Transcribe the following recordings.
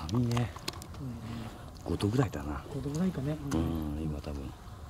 寒いね。5度ぐらいだな。 5度ぐらいかね。 今多分。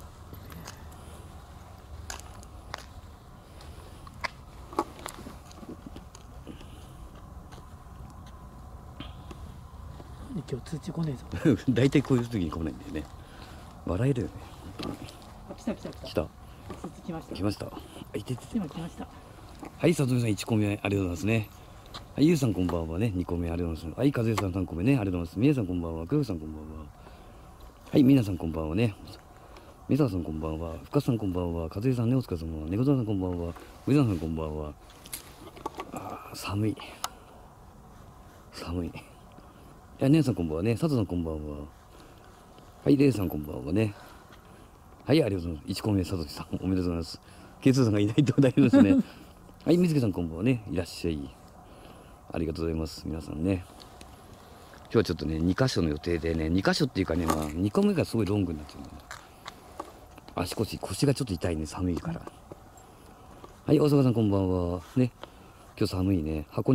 今日通知来ねえぞ。 大体こういう時に来ないんだよね。笑えるよね。 あ、来た来た来た。 来た。 通知来ました。 来ました。いててて。 今来ました。 はい、さとみさん1個目ありがとうございますね。はい、ゆうさんこんばんはね、2個目ありがとうございます。はい、かずえさん3個目ね、ありがとうございます。みえさんこんばんは、くよさんこんばんは。はい、みなさんこんばんはね。みささんこんばんは、ふかさんこんばんは、かずえさんね、お疲れ様。ねこざさんこんばんは、うざさんこんばんは。寒い。寒い。いや、ねえさんこんばんはね、さとさんこんばんは。はい、れいさんこんばんはね。はい、ありがとうございます。1個目、さとしさん、おめでとうございます。ケイツーさんがいないと大変ですね。はい、みずけさんこんばんはね、いらっしゃい。ありがとうございます、皆さんね。今日はちょっとね、2箇所の予定でね、2箇所っていうかね、2個目がすごいロングになっちゃうんだよね。足腰がちょっと痛いね、寒いから。はい、大阪さんこんばんは。ね、今日寒いね。箱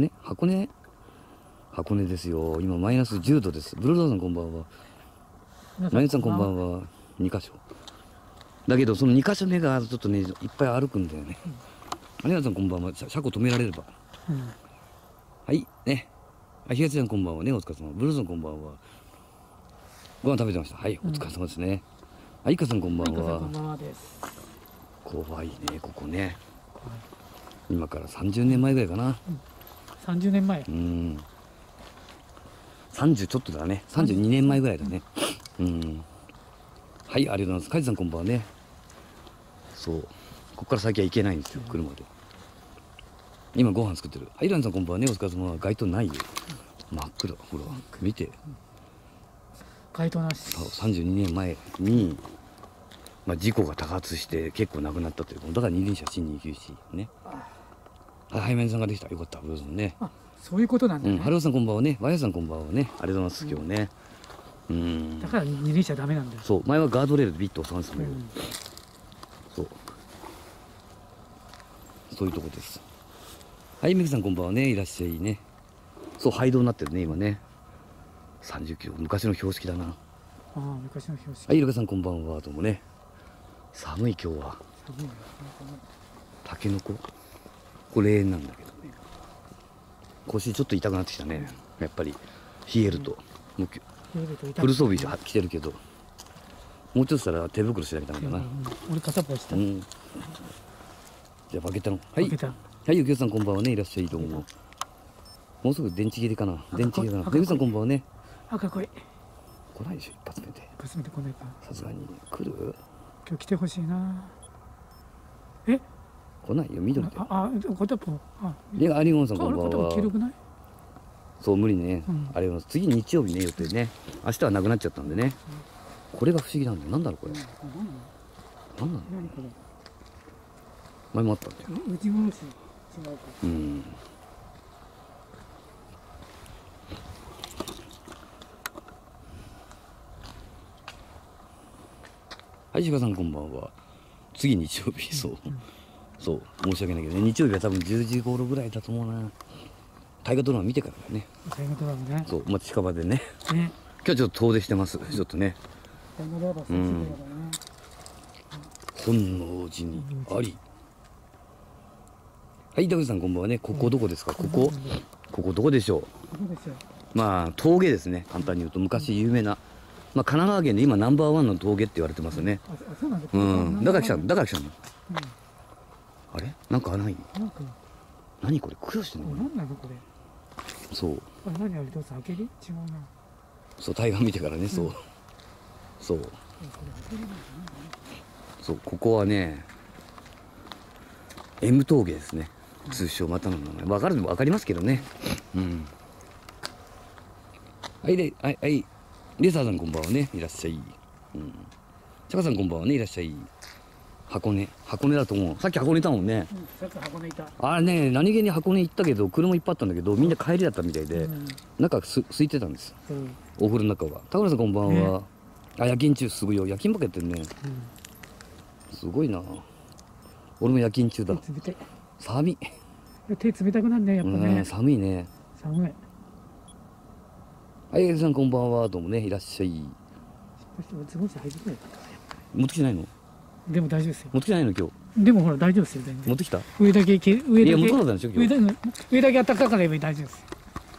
根ですよ。今マイナス10度です。ブルドーさんこんばんは。マユさんこんばんは。2箇所。だけど、その2箇所目がちょっとね、いっぱい歩くんだよね。有原さんこんばんは。車庫止められれば。はい、ね。東さんこんばんはね、お疲れ様。ブルーさんこんばんは。ご飯食べてました。はい、お疲れ様ですね。あいかさんこんばんは。 こんばんはです。 怖いね、ここね。今から30年前ぐらいかな。 30年前。 30ちょっとだね。32年前ぐらいだね。はい、ありがとうございます。カジさんこんばんはね。そう。ここから先は行けないんですよ、車で。今ご飯作ってる。はい、ランさんこんばんはね。お疲れ様。街灯ないよ。真っ暗。ほら、見て。 街灯なし。 32年前に、事故が多発して結構亡くなったということだから二輪車新291ね。はいめんさんができた。よかった。ブローさんね。 そういうことなんだね。 ハローさんこんばんはね。ワヤさんこんばんはね。ありがとうございます。今日ね。 だから二輪車ダメなんだよ。 そう。前はガードレールでビッと押さんでたんだけど。そう。そういうとこです。はい、ミキさんこんばんはね。いらっしゃいね。そう、廃道になってるね、今ね。30キロ。昔の標識だな。 昔の標識。 はい、イルカさんこんばんは。どうもね。寒い今日は。 寒いね。 タケノコ。これ霊園なんだけど。腰ちょっと痛くなってきたね。やっぱり冷えると。もうフル装備着てるけど。もうちょっとしたら手袋しなきゃダメだな。 俺片っぽした。 じゃあバケタの。はい。はい、ゆきおさんこんばんはね。いらっしゃい。どうも。もうすぐ電池切れかな。電池切れかな。めぐさんこんばんはね。 赤来い。 来ないでしょ、一発目で。 一発目で来ないか。 さすがに。来る？ 今日来てほしいな。 来ないよ、緑で。 片っぽ。 ね、アリゴンさんこんばんは。 黄色くない？ そう、無理ね。ありがとうございます。次日曜日ね、予定ね。明日はなくなっちゃったんでね。これが不思議なんだよ。なんだろう、これ。なんなの？前もあったんだよ。 内殺し違うか。 はい、志賀さんこんばんは。次日曜日、そう。そう、申し訳ないけどね。日曜日は多分10時頃ぐらいだと思うな。大河ドラマ見てからだよね。 大河ドラマね。 そう、近場でね。今日ちょっと遠出してます。ちょっとね。本能寺にあり。はい、田口さんこんばんはね。ここどこですか？ここどこでしょう？峠ですね。簡単に言うと昔有名な。神奈川県で今ナンバーワンの峠って言われてますよね。だから来たの。あれ？なんかない？何これ？苦労してんの？ 何なのこれ？ そう。 何あれどうぞ開ける？違うな。 そう、対岸見てからね、そう。そう。そう、ここはね、M峠ですね。通称またの名前。わかりますけどね。はい、レザーさんこんばんはね、いらっしゃい。チャカさんこんばんはね、いらっしゃい。箱根だと思う。さっき箱根いたもんね。 さっき箱根いた。 あれね、何気に箱根行ったけど、車いっぱいあったんだけど、みんな帰りだったみたいで、中空いてたんです。お風呂の中は。田村さんこんばんは。夜勤中すごいよ。夜勤ばっかやってるね。すごいな。俺も夜勤中だ。寒い。 手冷たくなるね、やっぱね。 寒いね。 寒い。 はい、エイさんこんばんは。どうもね、いらっしゃい。 失敗してもズボンして入ってこないか持ってきてないの？ でも大丈夫ですよ。 持ってきてないの今日。 でもほら大丈夫ですよ、全然。 持ってきた？ 上だけ、上いや、 だけ、 持ってこなかったんでしょ今日。 上だけ暖かかれば大丈夫ですよ。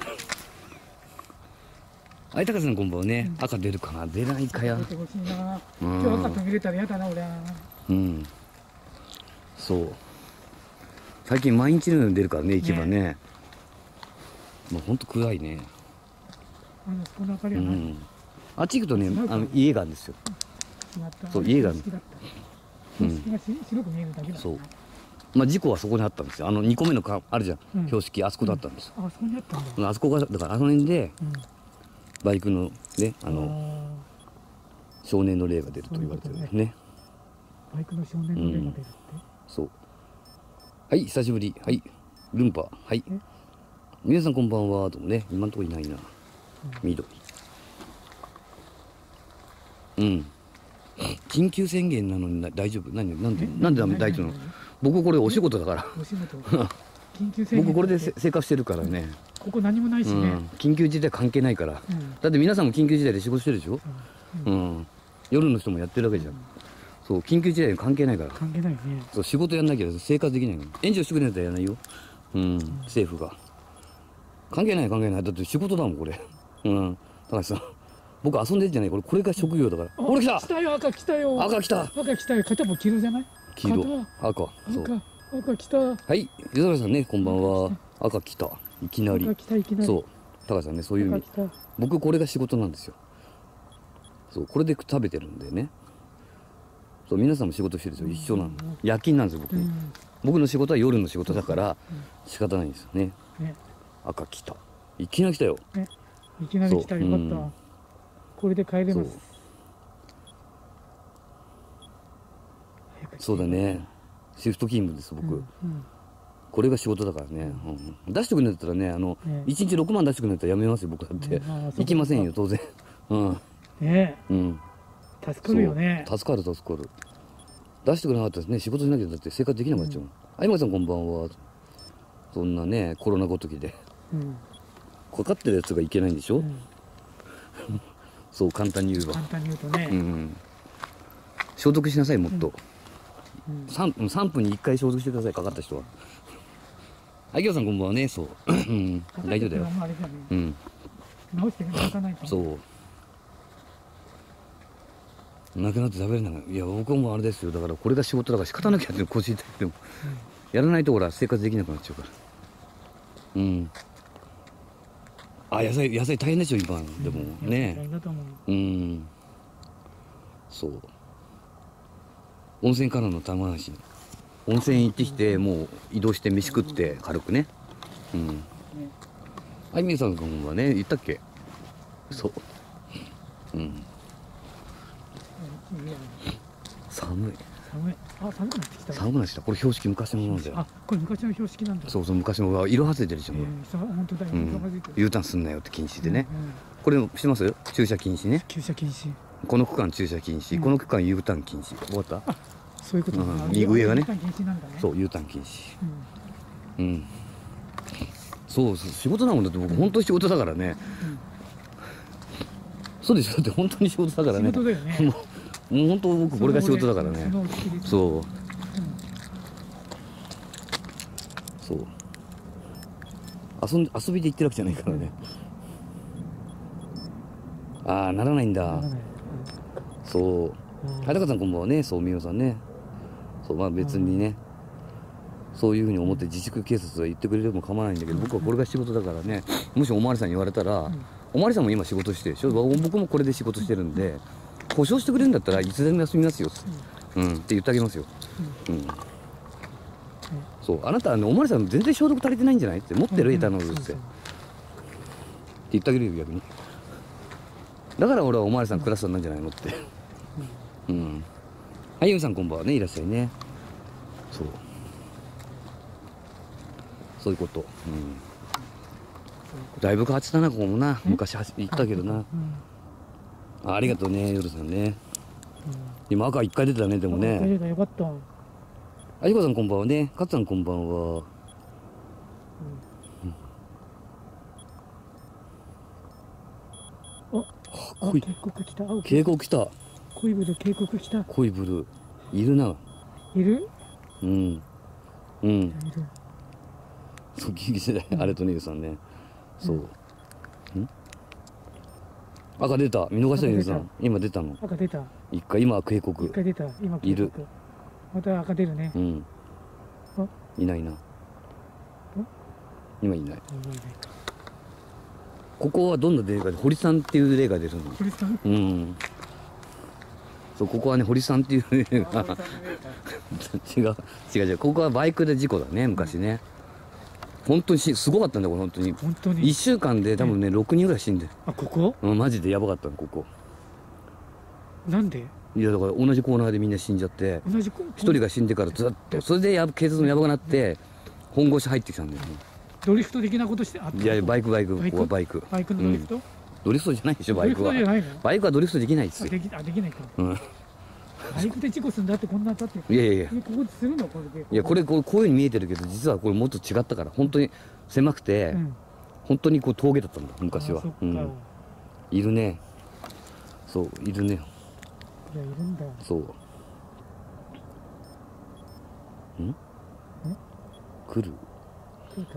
はい、高瀬さんこんばんはね。赤出るかな？出ないかや。 出てほしいな。 うん今日赤途切れたら嫌だな、俺。 うん。そう。最近毎日のように出るからね、行けばね。もうほんと暗いね。 この明かりはない。 うん。あっち行くとね、家があるんですよ。そう家がある標識が白く見えるだけだったな。 そう。まあ事故はそこにあったんですよ。2個目のあるじゃん。 うん標識、あそこだったんですよ。 あそこにあったんだ。 あそこが、だからあの辺で、 うん。 バイクのね、 あ少年の霊が出ると言われてるんですね。 バイクの少年の霊が出るって。 そう。はい、久しぶり。はい。ルンパ。はいえ。 皆さんこんばんは。どうもね、今のところいないな。緑。うん。緊急宣言なのに大丈夫？なんでダメ大丈夫なの？僕これお仕事だから。 お仕事。緊急宣言。 僕これで生活してるからね。 ここ何もないしね。 緊急事態関係ないから。 うんだって皆さんも緊急事態で仕事してるでしょ？夜の人もやってるわけじゃん。そう、緊急事態に関係ないから。 関係ないね。 そう仕事やんなきゃ生活できないの。援助してくれないとやらないよ。政府が。関係ない。だって仕事だもん、これ。高橋さん。僕遊んでるんじゃない。これが職業だから。これ来た！ 来たよ、赤来たよ。 赤来た！ 赤来たよ。肩も黄色じゃない？ 黄色。赤。そう。 赤来た。 はい。夜空さんね、こんばんは。赤来た。いきなり。 赤来た、いきなり。 そう。高橋さんね、そういう意味。僕これが仕事なんですよ。そう、これで食べてるんでね。そう、皆さんも仕事してるでしょ。一緒なの。夜勤なんですよ、僕。僕の仕事は夜の仕事だから仕方ないんですよね。赤来た。いきなり来たよ。 いきなり来た。よかった。これで帰れます。 そうだね。シフト勤務です、僕。これが仕事だからね。出してくれんだったらね、1日6万出してくれんだったらやめますよ、僕だって。行きませんよ、当然。 ねえ。助かるよね。 助かる。出してくれなかったですね。仕事しなきゃだって生活できなくなっちゃう。あいまさんこんばんは。そんなね、コロナごときで。かかってるやつがいけないんでしょ？そう、簡単に言えば。 簡単に言うとね。 消毒しなさい、もっと。3分に1回消毒してください、かかった人は。あきょうさんこんばんはね、そう。大丈夫だよ。 直していかないと。 そう。なくなって食べれない。いや、僕もあれですよ。だからこれが仕事だから仕方なきゃって腰痛いっても。やらないとほら、生活できなくなっちゃうから。あ、野菜大変でしょ、今。でもね。 大変だと思う。 そう。温泉からの玉話。温泉行ってきて、もう移動して飯食って軽くね。あいみさんはね、言ったっけ？そう。寒い。 あ、寒くなってきた。 寒くなってきた。これ標識昔のものだよ。 あ、これ昔の標識なんだ。 そう、昔の色はついてるじゃん。 本当だよ。 U ターンすんなよって禁止でね。これしてます？駐車禁止ね。 駐車禁止。この区間駐車禁止。この区間 U ターン禁止。分かった？ そういうことだ。 上がね。 そう、U ターン禁止。そう、仕事なもんだって僕本当に仕事だからね。そうでしょ。だって本当に仕事だからね。 仕事だよね。 もう本当僕これが仕事だからね。そう。そう。遊びで行ってるわけじゃないからね。ああ、ならないんだ。そう。はたかさんこんばんはね。そう、みおさんね。そう、まあ別にね。そういうふうに思って自粛警察が言ってくれても構わないんだけど、僕はこれが仕事だからね。もしおまわりさんに言われたら、おまわりさんも今仕事してるでしょ。僕もこれで仕事してるんで、保証してくれるんだったらいつでも休みますよ。って言ってあげますよ。そう、あなたおまわりさん全然消毒足りてないんじゃないって持ってるエタノールって言ってあげるよ、逆に。だから俺はおまわりさんクラスなんじゃないのって。はい、ゆみさんこんばんはね、いらっしゃいね。そう。そういうこと。だいぶ変わってたな、ここもな。昔行ったけどな。ありがとうね、夜さんね。今赤1回出てたね、でもね。 よかった。 あゆこさんこんばんはね。かつさんこんばんは。 あ、 濃い渓谷来た。青渓谷来た。 恋ブル渓谷来た。 濃いブルーいるな。 いる？ うんうんいる。 そう緊急世代あれとねゆうさんね。そう、赤出た。見逃したよゆうさん。今出たの赤出た。 一回。今は渓谷一回出た。今渓谷。 いる。 また赤出るね。 うんあ、 いないな。今いない。ここはどんな霊が堀さんっていう霊が出るの。 堀さん？ うんそうここはね堀さんっていう霊が違うここはバイクで事故だね昔ね。本当にすごかったんだよこれ本当に。 本当に。 1週間で多分ね6人ぐらい死んでる。 あ、ここ？ マジでやばかったのここ。 なんで？ いやだから同じコーナーでみんな死んじゃって、 同じ 1人が死んでからずっとそれで警察もやばくなって本腰入ってきたんだよね。 ドリフト的なことしてあった？ いやバイクこバイクこはバイクバイクのドリフト？ ドリフトじゃないでしょバイクは。 ドリフトじゃないの？ バイクはドリフトできないですよ。 できないか。 うんバイクで事故するんだってこんな当たって。 いやいやいやここでするのこれで。 いやこういうふうに見えてるけど実はこれもっと違ったから本当に狭くて、 うん。 本当にこう峠だったんだ昔は。 あ、そっか。 いるね。そういるね。 いや、いるんだ。 そう来る。 来るか。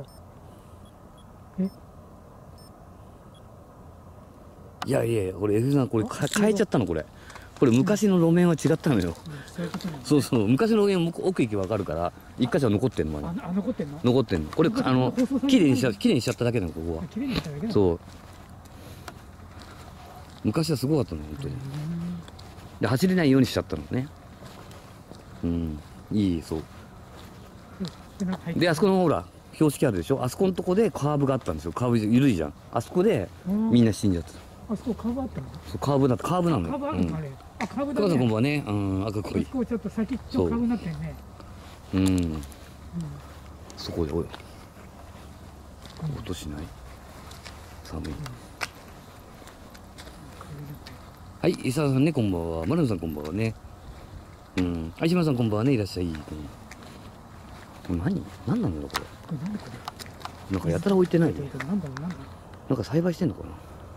いやいやいやこれ F さんこれ変えちゃったのこれ昔の路面は違ったのよ。 そういうことなの？ そうそう昔の路面奥行きわかるから一箇所は残ってんのまだ残ってんの？ 残ってんのこれ綺麗にしちゃっただけなのここは。 綺麗にしただけなの？ そう昔はすごかったの本当に。で走れないようにしちゃったのね。いいそうであそこのほら標識あるでしょ。あそこのとこでカーブがあったんですよ。カーブ緩いじゃん。あそこでみんな死んじゃった。 あそこカーブあったの？ そうカーブなのカーブあるのあれ。あ、カーブだね。 高さんこんばんはね。赤濃い。 こうちょっと先っちょカーブになってるね。 そこでおい音しない。寒い。はい伊沢さんねこんばんは。丸野さんこんばんはね。はい島さんこんばんはね。いらっしゃい。何なんだろうこれ。 これなんでこれ？ なんかやたら置いてない。 なんだろうなんだろう。 なんか栽培してんのかな。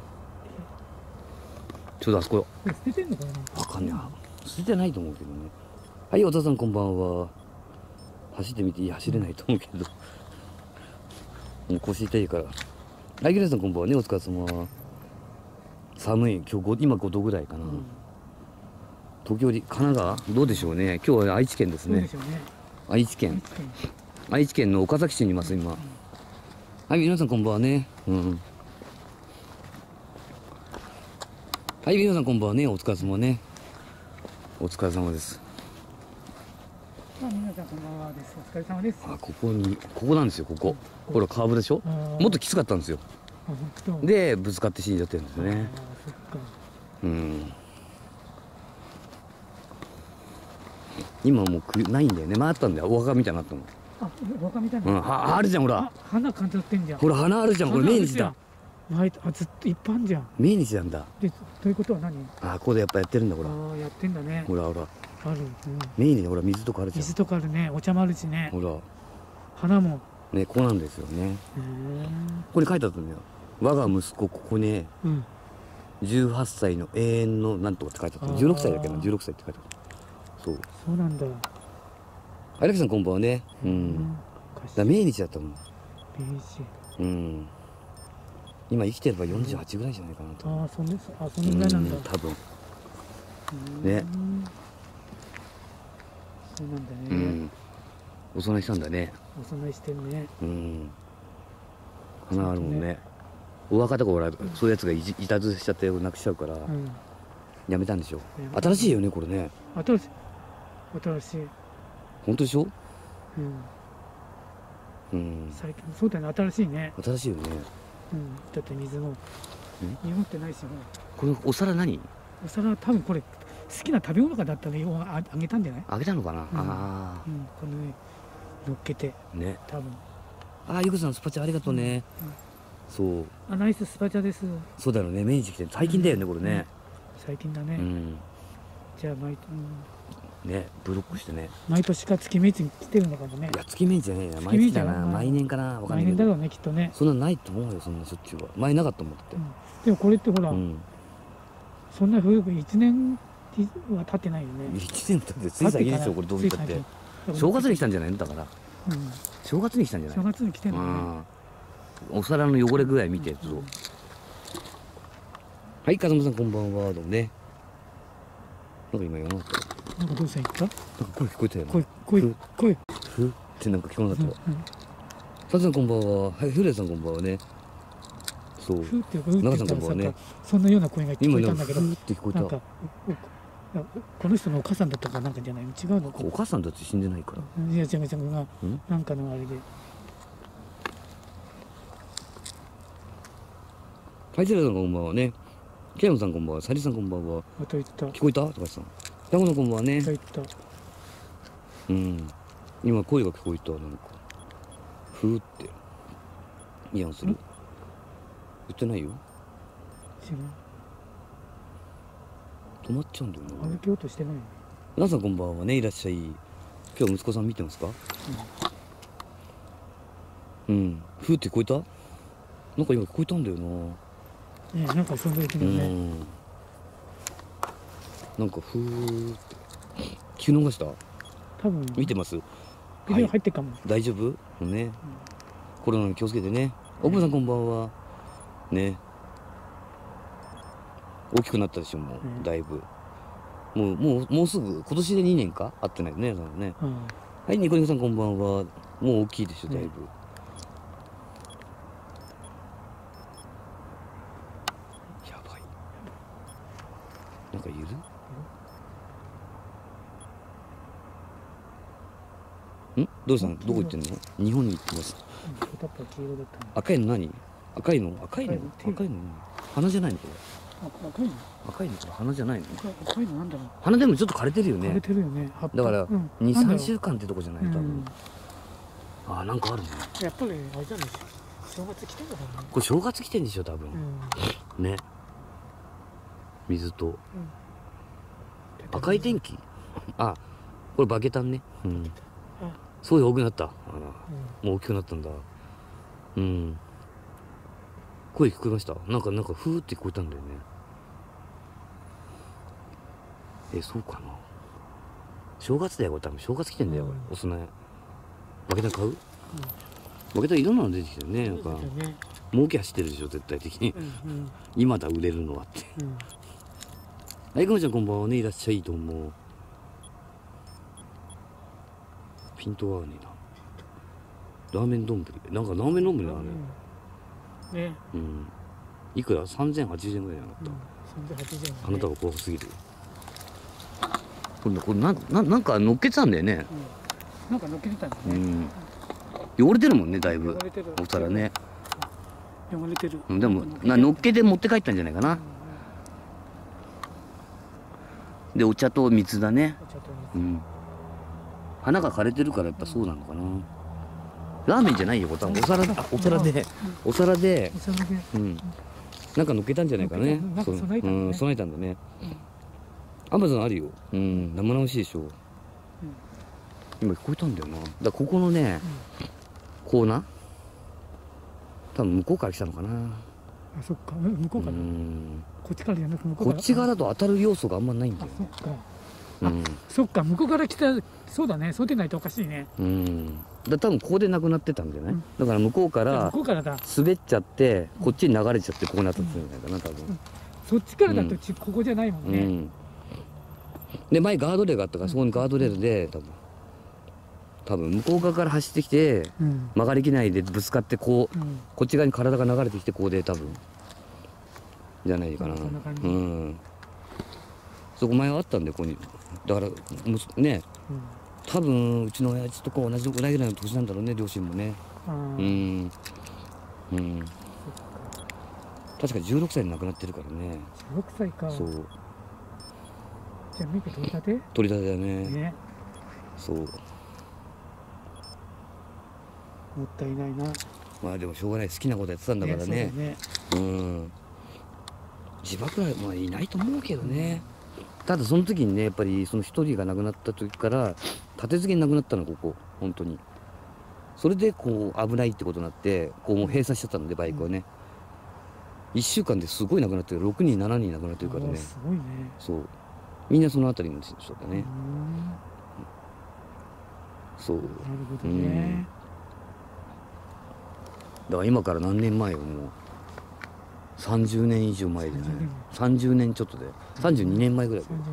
ちょうどあそこ。 これ捨ててんのかな。 わかんねえ。捨ててないと思うけどね。はい小田さんこんばんは。走ってみていい。走れないと思うけどもう腰痛いから。はいギレさんこんばんはね。お疲れ様。寒い。今日今5度ぐらいかな。東京神奈川どうでしょうね。今日は愛知県ですね。 そうでしょうね。 愛知県の岡崎市にいます今。はい皆さんこんばんはね。はい皆さんこんばんはね。お疲れ様ね。お疲れ様です。 皆さんこんばんはです。お疲れ様です。 ここなんですよ。ここほらカーブでしょ。もっときつかったんですよ。でぶつかって死んじゃってるんですよね。 そっか。 今もうないんだよね。回ったんだよ。お墓みたいになったの。 あ、お墓みたいな。 あるじゃんほら。 花飾ってんじゃん。 ほら花あるじゃん。これ命日だ。 ずっと一般じゃん。 命日なんだ。 でということは何？ ここでやっぱやってるんだほら。 やってんだね。 ほら。 ある。 命日ほら水とかあるじゃん。 水とかあるね。お茶もあるしね。 ほら。 花も。 ねこうなんですよね。ここに書いてあったんだよ。我が息子ここね。18歳の永遠のなんとかって書いてあった。16歳だっけな。16歳って書いてあった。そうなんだ。 荒木さんこんばんはね。だ命日だったもん。今生きてれば48ぐらいじゃないかなと。 そんぐらいなんだ。 多分ね。 そうなんだね。 お供えしたんだね。 お供えしてるね。 花あるもんね。お墓とかほらそういうやつがいたずらしちゃってなくしちゃうからやめたんでしょ。新しいよねこれね。 新しい。 本当でしょ。 最近そうだよね。新しいね。 新しいよね。 だって水も日本ってないし。 このお皿何？ お皿は多分これ好きな食べ物かだったらあげたんじゃない？ あげたのかな。 この上乗っけてね。 多分。 ゆくさんスパチャありがとうね。そう。 ナイススパチャです。 そうだよね。明治来て最近だよねこれね。 最近だね。じゃあねブロックしてね。 毎年か月明治に来てるのかもね。 いや月明治じゃねえな。毎月だな。毎年かな。 毎年だろうねきっとね。 そんなないと思うよそんなしょっちゅうは。前なかったもんって。 でもこれってほらそんな古く1年は経ってないよね。 1年経ってつい最近でしょこれどう見たって正月に来たんじゃないのだから、 うん、 正月に来たんじゃない正月に来てるのね。 お皿の汚れ具合見て、はい、風間さんこんばんは。どうもね。なんか今言わなかった。 なんかどうした言った？ なんか声聞こえたよな。 声。 ふってなんか聞こえなかったわ。さつさんこんばんは。はい、フレさんこんばんはね。そう。 ふって言中さったらさ、 んこんばんはね。 そんなような声が聞こえたんだけど、 ふって聞こえた。 なんかこの人のお母さんだったかなんかじゃない？違うの？ お母さんだって死んでないから。 いや違うがなんかのあれで。 はい、セラさんこんばんはね。ケイモさんこんばんは。サリさんこんばんは。 また言った。 聞こえた？高橋さん。タコのこんばんはね。 また言った。 うん。今声が聞こえた。なんか。ふーって。ニヤンする。言ってないよ。 違う。 止まっちゃうんだよな。 歩きようとしてないよね。 皆さんこんばんはね。いらっしゃい。今日息子さん見てますか？うん。ふーって聞こえた？なんか今聞こえたんだよな。 なんかそんな時にね。 なんかふーって聞き逃した？ 多分見てます？ ビデオ入ってるかも。 大丈夫？ね。コロナに気をつけてね。奥さんこんばんは。ね。大きくなったでしょもうだいぶ。もうすぐ今年で2年か会ってないよね。ね。はい、ニコニコさんこんばんは。もう大きいでしょだいぶ。なんかいる？どうしたの？どこ行ってんの？日本に行ってます。赤いの何？赤いの花じゃないのこれ？赤いのこれ花じゃないの？ 赤いのなんだろう？ 花でもちょっと枯れてるよね。 枯れてるよね。 だから2、3週間ってとこじゃない多分。あ、なんかあるね。 やっぱりあれじゃない？正月来てんだからね。 これ正月来てんでしょ多分。ね。水と赤い天気。あ、これバケタンね。すごい多くなった。もう大きくなったんだ。声聞こえました？なんかふーって聞こえたんだよね。そうかな。正月だよこれ多分。正月来てんだよこれ。お供えバケタン買う？バケタンいろんなの出てきてるね。なんか儲け走ってるでしょ絶対的に。今だ売れるのはって。はい、くまちゃんこんばんはね。いらっしゃい。どうも。ピント合わねえな。ラーメン丼。なんかラーメン丼だね。いくら？ 3080 円ぐらいじゃなかった？3080円。あなたが怖すぎる。これなんか乗っけてたんだよね。 なんか乗っけてたんだね。 汚れてるもんねだいぶ。お皿ね。 汚れてる。 でも乗っけて持って帰ったんじゃないかな。でお茶と水だね。花が枯れてるからやっぱそうなのかな。ラーメンじゃないよこれ多分お皿でなんか乗っけたんじゃないかね。備えたんだね。アマゾンあるよ。生々しいでしょ。今聞こえたんだよな。だからここのねコーナー多分向こうから来たのかな。 あ、そっか。向こうから。こっちからじゃなく向こうから。 こっち側だと当たる要素があんまないんだよね。 そっか、向こうから来た。そうだね。そうでないとおかしいね。 多分ここでなくなってたんじゃない？だから向こうから滑っちゃってこっちに流れちゃってこうなったんじゃないかな多分。 そっちからだとここじゃないもんね。 で前ガードレールがあったからそこにガードレールで多分向こう側から走ってきて曲がりきないでぶつかってこっち側に体が流れてきてこうで多分じゃないかな。そこ前はあったんでここに。だからね多分うちの親父と同じぐらいの年なんだろうね両親もね。確か16歳で亡くなってるからね。 16歳か。そう。じゃあ免許取り立て？ 取り立てだね。そう。もったいないな。 まあでもしょうがない。好きなことやってたんだからね。自爆はまあいないと思うけどね。ただその時にねやっぱりその一人が亡くなった時から立て続けに亡くなったのここ本当に。それでこう危ないってことになってこうもう閉鎖しちゃったのでバイクをね。 1週間ですごい亡くなってる、6人7人亡くなってるからね。 すごいね。 そう、みんなその辺りの人だね。そう、 なるほどね。 だから今から何年前よ、もう30年以上前じゃない。30年ちょっとで、32年前ぐらいだよ。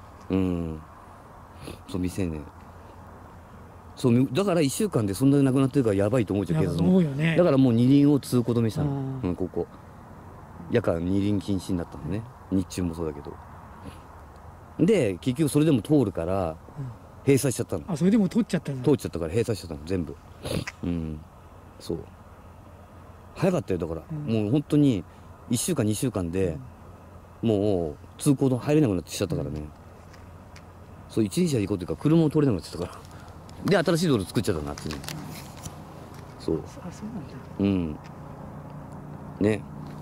そう、未成年。そう、だから1週間でそんなに亡くなってるからやばいと思うじゃん、警察も。だからもう二輪を通行止めしたの、ここ。夜間二輪禁止になったのね、日中もそうだけど。で結局それでも通るから閉鎖しちゃったの。 あ、それでも通っちゃったの。 通っちゃったから閉鎖しちゃったの全部。そう、早かったよ。だから、もう本当に1週間2週間で、もう通行の入れなくなってきちゃったからね。そう、一輪車で行こうというか車も通れなくなってきたからで新しい道路作っちゃったの、夏に。そう、 あ、そうなんだ。 ね、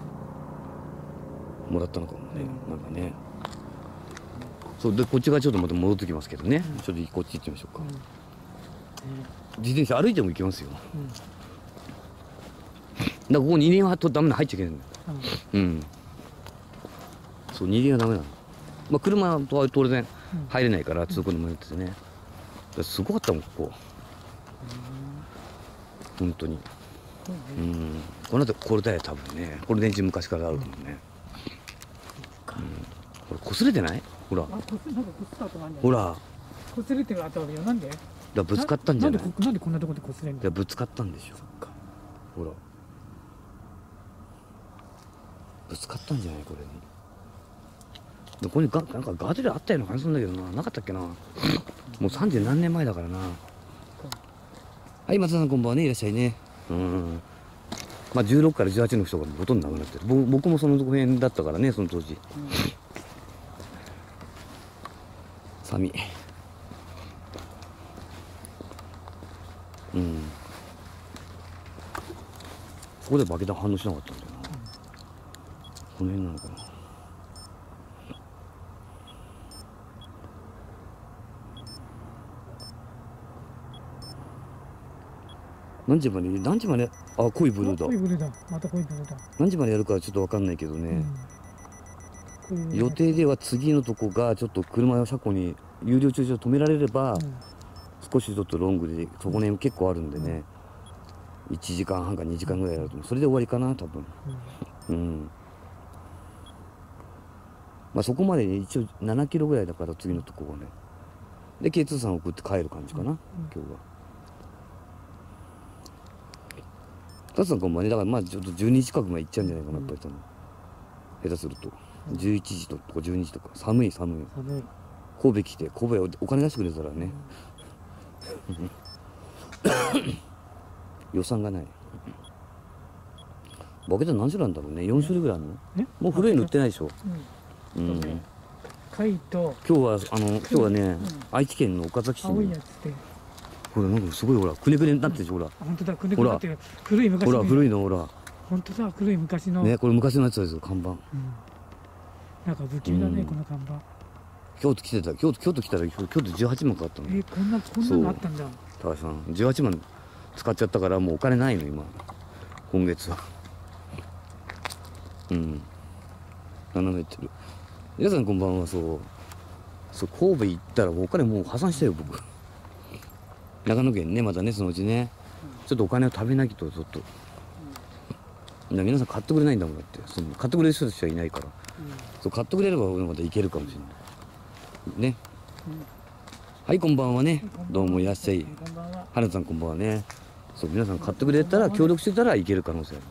もらったのかもね、なんかね。そうで、こっち側ちょっとまた戻ってきますけどね、ちょっとこっち行ってみましょうか。自転車歩いても行けますよ。だからここ二輪はダメな、入っちゃいけないんだよ。そう、二輪はダメなの。まあ車は当然入れないから通行止めっててね。すごかったもんここ。本当に。この後これだよ多分ね。これ電池昔からあるかもね。これ擦れてない？ほら。ほら。 擦れてる跡あるよ。なんで？ ぶつかったんじゃない？ なんでこんなとこで擦れんの？ ぶつかったんでしょ。ほら。ぶつかったんじゃないこれに。ここになんかガードレールあったような感じするんだけどな。なかったっけな。もう30何年前だからな。はい、松田さんこんばんはね。いらっしゃいね。まあ16から18の人がほとんど亡くなってる。僕もその辺だったからね、その当時。寒い。ここで爆弾反応しなかったんだよな。この辺なのかな。何時まで、あ、濃いブルーだ。 濃いブルーだ。また濃いブルーだ。 何時までやるかちょっと分かんないけどね。予定では次のとこがちょっと車や車庫に有料駐車場止められれば、少しちょっとロングで、そこね結構あるんでね、1時間半か2時間ぐらいやると思う。それで終わりかな、多分。まあそこまで一応7キロぐらいだから、次のとこはね。で、K2 さん送って帰る感じかな、今日は。タツさんこんばんはね。だからまあちょっと12時近くまで行っちゃうんじゃないかな、やっぱりその下手すると11時とか12時とか。寒い。神戸来て、神戸お金出してくれたらね。予算がない。バケツ何種類なんだろうね。4種類ぐらいあるの？もう古いの売ってないでしょ。 貝と今日はね、愛知県の岡崎市に。ほら、なんかすごい、ほら、くねくねになってるでしょ、ほら。 本当だ、くねくねになってる。古い昔の。 ほら、古いの、ほら。 本当だ、古い昔の。 ね、これ昔のやつですよ、看板。 なんか不気味だね、この看板。 京都来てた、京都来たら、京都18万かかったの。 こんなのあったんだ。 高橋さん、18万使っちゃったから、もうお金ないの、今。今月は。斜めってる。皆さんこんばんは。そう、神戸行ったらお金もう破産したよ、僕。長野県ね、またね、そのうちね、ちょっとお金を食べなきゃと、ちょっと。皆さん買ってくれないんだもん、だって。買ってくれる人たちはいないから。そう、買ってくれればまたいけるかもしれない。ね。はい、こんばんはね。どうもいらっしゃい。花さんこんばんはね。そう、皆さん買ってくれたら、協力してたらいける可能性ある。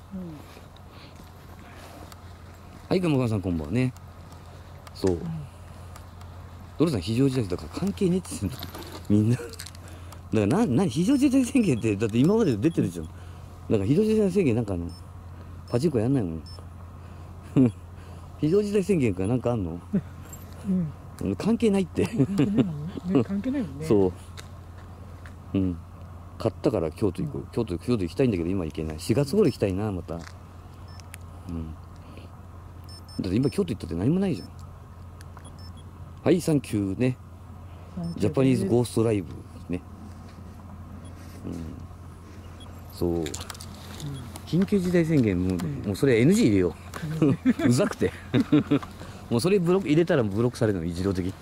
はい、熊川さんこんばんはね。そう。ドルさん非常事態だから関係ねえって言ってんの。みんな。だから非常事態宣言って、だって今まで出てるじゃん。だから非常事態宣言なんかパチンコやんないもん。非常事態宣言かなんかあんの？関係ないって。 関係ないもんね。 そう。買ったから京都行こう。京都行きたいんだけど今行けない。4月頃行きたいな、また。だって今京都行ったって何もないじゃん。はい、サンキューね。ジャパニーズゴーストライブね。そう。 緊急事態宣言もうそれ NG 入れよううざくてもうそれブロック入れたらブロックされるの自動的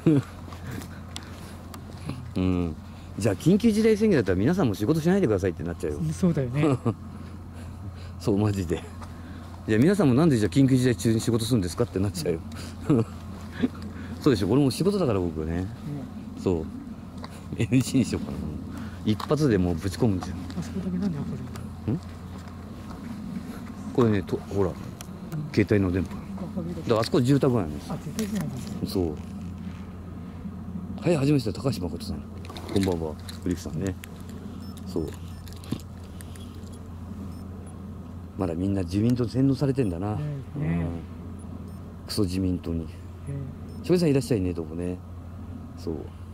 うん、じゃあ緊急事態宣言だったら皆さんも仕事しないでくださいってなっちゃうよそうだよねそうマジで。いや皆さんもなんでじゃあ緊急事態中に仕事するんですかってなっちゃうよそうでしょ、これも仕事だから僕ね、そう NG にしようかな。一発でもうぶち込むんですよ。 あそこだけなんで開けるの？ これねほら、携帯の電波だからあそこ住宅なんです。 あ、絶対じゃないです。 そう。はい、はじめまして、高橋誠さん。こんばんは、栗木さんね。そう。まだみんな自民党に洗脳されてんだな。クソ自民党に。翔平さんいらっしゃいね、どうもね。そう。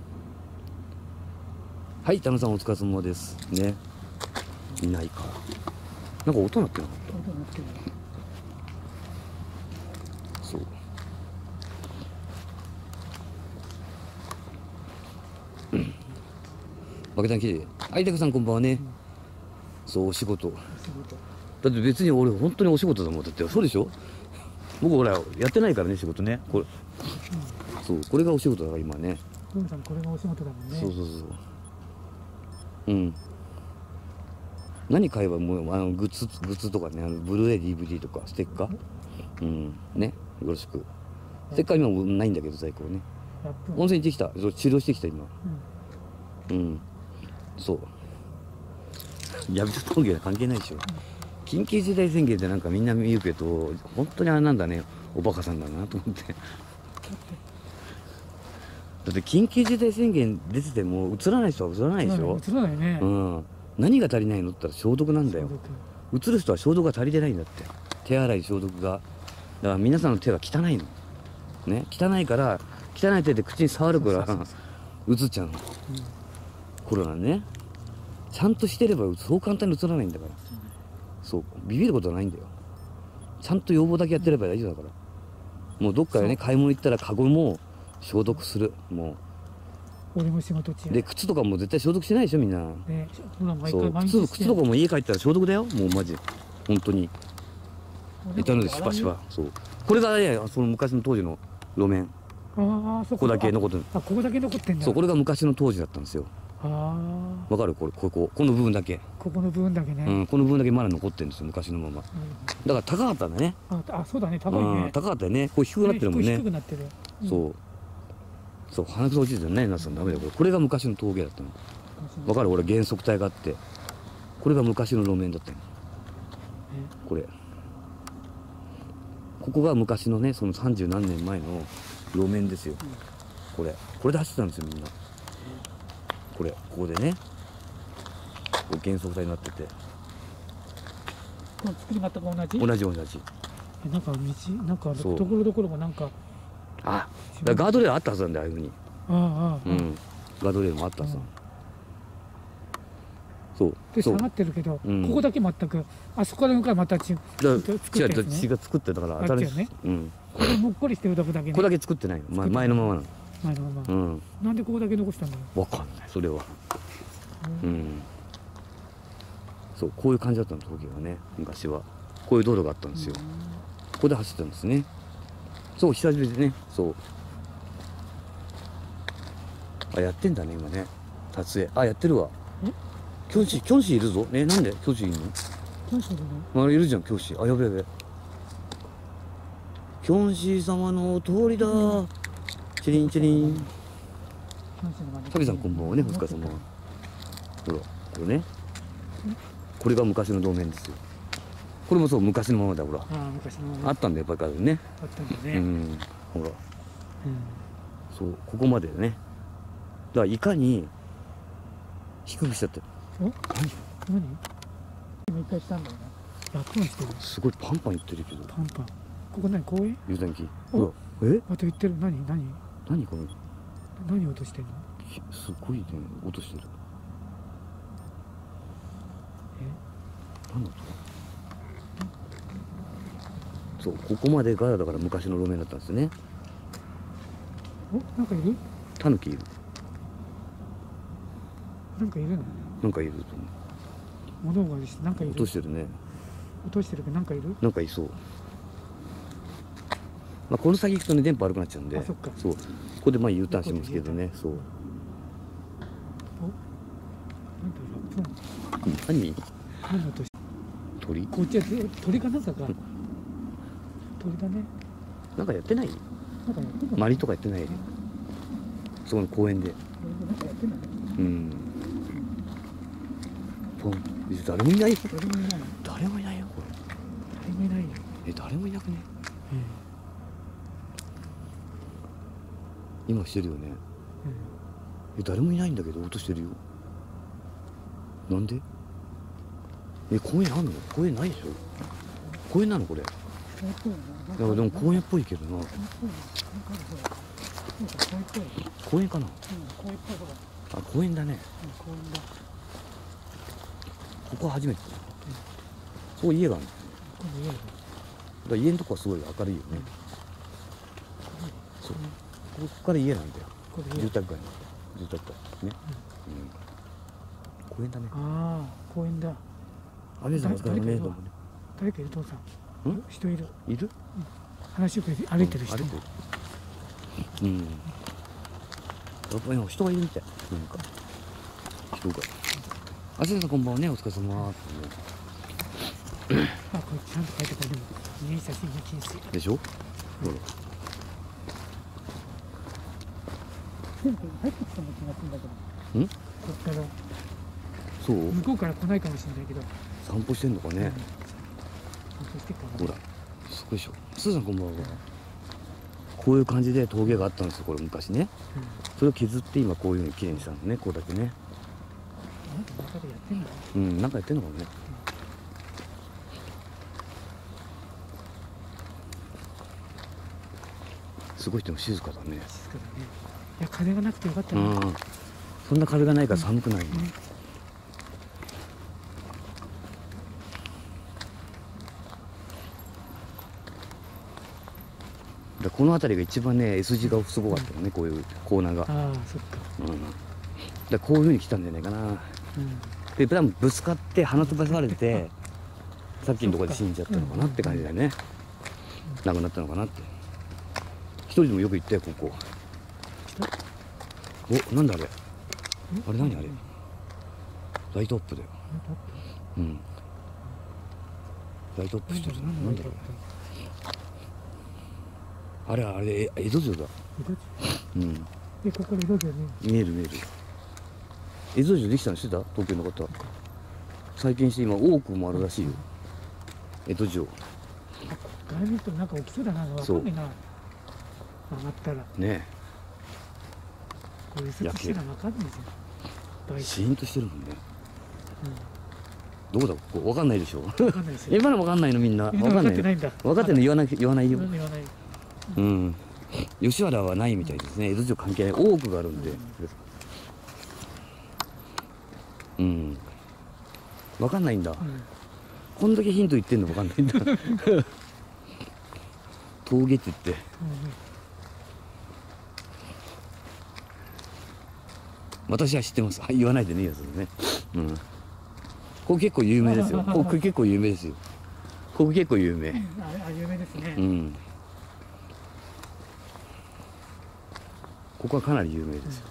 はい、田野さんお疲れ様です。ね。いないから。なんか音鳴ってなかった。そう。爆弾きれい。有田さんこんばんはね。そう、お仕事。だって別に俺本当にお仕事だもん。だってそうでしょ。僕ほらやってないからね仕事ね。これ。そう、これがお仕事だから今ね。 これがお仕事だもんね。 そうそうそう。うん。何買えばもうグッズとかね、ブルーレイ DVD とかステッカー。うんね、よろしく。ステッカー今もないんだけど在庫ね。温泉行ってきた。そう治療してきた今。うん。そう。やびと峠は関係ないでしょ。緊急事態宣言ってなんかみんな言うけど、本当にあれなんだね、おバカさんだなと思って。だって緊急事態宣言出ててもう移らない人は移らないでしょ。 移らないね。 うん。何が足りないのって言ったら消毒なんだよ。移る人は消毒が足りてないんだって。手洗い消毒が。だから皆さんの手が汚いの。ね、汚いから汚い手で口に触るから移っちゃうの。コロナね。ちゃんとしてればそう簡単に移らないんだから。そうビビることはないんだよ。ちゃんと予防だけやってれば大丈夫だから。もうどっかでね買い物行ったらカゴも消毒する。もう俺も仕事中で靴とかも絶対消毒しないでしょみんな。そう靴とかも家帰ったら消毒だよ。もうマジ本当にいたのでシュパシュパ。そうこれがねその昔の当時の路面。ここだけ残ってる。 あ、ここだけ残ってんだ。 そうこれが昔の当時だったんですよ。わかる？この部分だけ。 ここの部分だけね。 うん、この部分だけまだ残ってるんですよ昔のまま。だから高かったんだね。 あ、そうだね、高いね。 高かったよね。これ低くなってるもんね。 低くなってる。 そう、鼻くそ落ちてるね、なさんダメだよ。これが昔の峠だったの。わかる？俺減速帯があって、これが昔の路面だったの。これ。ここが昔のね、その30何年前の路面ですよ。これで走ってたんですよみんな。ここでね、減速帯になってて。 この作り方が同じ？ 同じ。 なんかなんかところどころがなんか。 あ、だからガードレールあったはずなんだよああいうふうに。うん、ガードレールもあったはず。そうで下がってるけど、ここだけ全くあそこから向かいまた違う血が作ってたから新しい。これもっこりしてるとこだけね。 ここだけ作ってないの。前のままなの。 前のまま。なんでここだけ残したんだろう。わかんないそれは。そうこういう感じだったの東京はね。昔はこういう道路があったんですよ。ここで走ってたんですね。そう久しぶりでね。そうあやってんだね今ね。撮影やってるわ。キョンシーいるぞ。なんでキョンシーいるの？ キョンシーいるの？ いるじゃんキョンシー。やべやべ。キョンシー様の通りだ。チリンチリン。タビさんこんばんはね。お疲れ様。ほらこれね。これが昔の道面ですよ。これもそう昔のままだほら。あったんだよやっぱりね。 あったんだね。 ほら。そうここまでね。だからいかに低くしちゃってる。 何？今一回したんだよな。楽にしてる。 すごいパンパン言ってるけど。 パンパン。ここ何公園？ 油断機。 また言ってる。何これ。 何落としてんの？ すごいね落としてる。なんだと？そうここまでがだから昔の路面だったんですね。 なんかいる？ タヌキいる。 なんかいるの？ なんかいると思う。 物がなんかいる。 落としてるね。 落としてるけどなんかいる？ なんかいそう。まあこの先行くとね電波悪くなっちゃうんで、 あ、そっか。 そうここでまあ U ターンしますけどね。そう。 お、なんだろう。 何？ 何の音？ 鳥？ こっちは鳥かなんかか。鳥だね。 なんかやってない？ なんかやってんの？ マリとかやってない？そこの公園で。 なんかやってんのね。 うん。ポン。誰もいないよ。 誰もいない。 誰もいないよこ誰もいないよ。 れ。誰もいなくね？今してるよね。誰もいないんだけど音してるよ。なんで？公園あんの？公園ないでしょ？公園なのこれ？いやでも公園っぽいけどな。公園かな？あ、公園だね。ここは初めてだ。そこ家があるんだよね。だから家のとこはすごい明るいよね。そう。ここから家なんだよ。住宅街の。住宅街ね。公園だね。 ああ、公園だ。 あれだね。 誰かいる？父さん。人いる？ いる？ 話を歩いてる人。 うん。やっぱり人がいるみたい。なんか人が。あせんさんこんばんはね。お疲れ様。 あ、これちゃんと書いてくれる。記念写真の禁止。 でしょ？ほら。 でもこれ入ってきそうな気がするんだけど。こっから。 そう？ 向こうから来ないかもしれないけど。 散歩してんのかね。 散歩してっかほら。すごいでしょ。スーさんこんばんは。こういう感じで峠があったんですよこれ昔ね。それを削って今こういうふうに綺麗にしたのね。こうだけね。 なんか中でやってんの？ うん、なんかやってんのかもね。すごいでも静かだね。 静かだね。いや、風がなくてよかったね。 そんな風がないから寒くないね。この辺りが一番ね S 字がすごかったよね、こういうコーナーが。 ああ、そっか。 こういう風に来たんじゃないかな。で多分ぶつかって鼻飛ばされてさっきのところで死んじゃったのかなって感じだよね。亡くなったのかなって。一人でもよく行ったよここ。お、なんだあれ。あれ何あれ。ライトアップだよ。うん。ライトアップしてる。なんだろう。あれあれ江戸城だ。うん。 ここで江戸城ね。 見える見える。江戸城できたの知ってた？東京の方。最近して今多くもあるらしいよ。江戸城。 外見となんか大きそうだな。わかんないな。上がったら。 ねえ。 これ設置してるのわかんないですよ。 シーンとしてるもんね。どこだここわかんないでしょ。 わかんないですよ。 今のわかんないのみんな。わかんない。分かってんの言わないよ。うん。吉原はないみたいですね。江戸城関係ない。多くがあるんで。うん。わかんないんだ。こんだけヒント言ってんのわかんないんだ。峠って言って。私は知ってます。言わないでねえやつね。うん。ここ結構有名ですよ。ここ結構有名ですよ。ここ結構有名。 有名ですね。 うん。ここはかなり有名ですよ。